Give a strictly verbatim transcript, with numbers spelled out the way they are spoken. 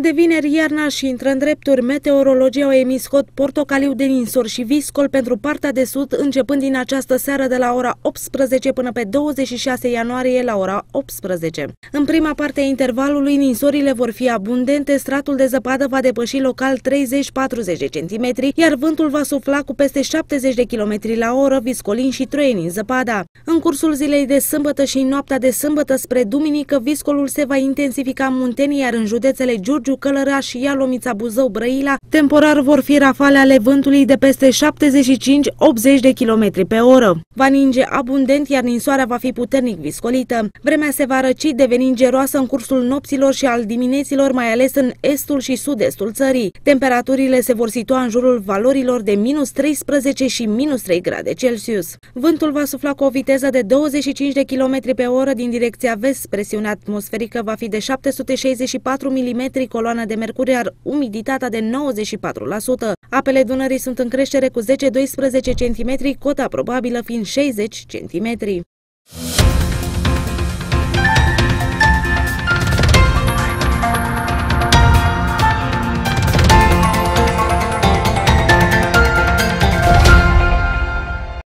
De vineri, iarna și intră în drepturi. Meteorologii au emis cod portocaliu de ninsori și viscol pentru partea de sud, începând din această seară de la ora optsprezece până pe douăzeci și șase ianuarie la ora optsprezece. În prima parte a intervalului, ninsorile vor fi abundente, stratul de zăpadă va depăși local treizeci patruzeci de centimetri, iar vântul va sufla cu peste șaptezeci de kilometri la oră, viscolind și troienind zăpada. În cursul zilei de sâmbătă și în noaptea de sâmbătă spre duminică, viscolul se va intensifica în Munteni, iar în județele Giurgiu, Călăraș, Ialomița, Buzău, Brăila, temporar vor fi rafale ale vântului de peste șaptezeci și cinci optzeci de kilometri pe oră. Va ninge abundent, iar ninsoarea va fi puternic viscolită. Vremea se va răci, devenind geroasă în cursul nopților și al dimineților, mai ales în estul și sud-estul țării. Temperaturile se vor situa în jurul valorilor de minus treisprezece și minus trei grade Celsius. Vântul va sufla cu o viteză de douăzeci și cinci de kilometri pe oră din direcția vest. Presiunea atmosferică va fi de șapte sute șaizeci și patru milimetri, coloana de mercur, iar umiditatea de nouăzeci și patru la sută. Apele Dunării sunt în creștere cu zece doisprezece centimetri, cota probabilă fiind șaizeci centimetri.